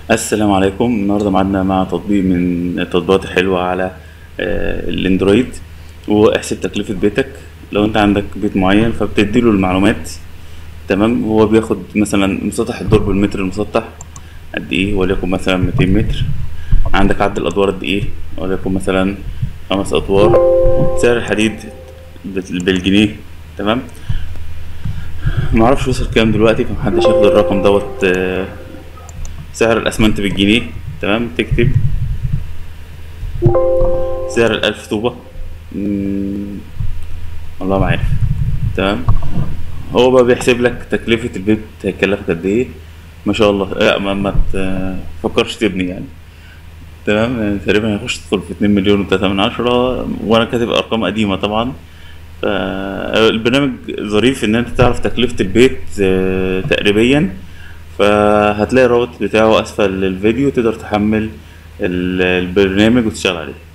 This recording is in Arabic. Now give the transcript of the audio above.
السلام عليكم. النهارده معادنا مع تطبيق من التطبيقات الحلوة على الاندرويد. واحسب تكلفة بيتك. لو انت عندك بيت معين فبتديله المعلومات. تمام. هو بياخد مثلا مسطح الدور بالمتر المسطح قد ايه، وليكن مثلا 200 متر. عندك عدد الادوار قد ايه، وليكن مثلا 5 ادوار. سعر الحديد بالجنيه. تمام. معرفش وصل كام دلوقتي، فمحدش ياخد الرقم دوت. سعر الاسمنت بالجنيه. تمام. تكتب سعر ال1000 طوبة. مم، والله ما عارف. تمام. هو بقى بيحسب لك تكلفة البيت هيكلفك قد ايه. ما شاء الله. لا، ما تفكرش تبني يعني. تمام. يعني تقريبا هيخش تدخل في 2 مليون و3 من 10، وانا كاتب ارقام قديمة طبعا. فالبرنامج ظريف ان انت تعرف تكلفة البيت تقريبا. فهتلاقي الرابط بتاعه اسفل الفيديو، تقدر تحمل البرنامج وتشتغل عليه.